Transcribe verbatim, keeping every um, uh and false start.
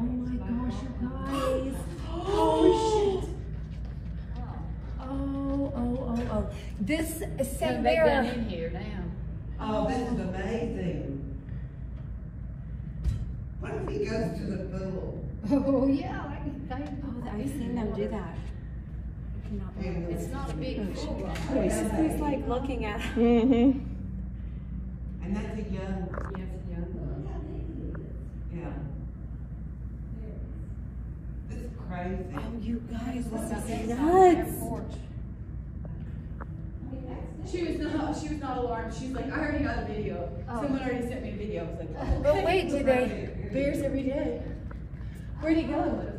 my gosh, you guys. Oh, shit. Oh, oh, oh, oh. This same They've bear. done in here now. Oh, this is amazing. What if he goes to the pool? Oh, yeah. I, I, oh, I've seen them do that. It's not a big pool. He's like looking at him. Mm-hmm. And that's a young, Yes, young. yeah. This is crazy. Oh, you guys, this is That nuts. porch. She was not. She was not alarmed. She was like, I already got a video. Oh. Someone already sent me a video. I was like, oh, But okay. wait, do they? Bears every day. Where'd he go?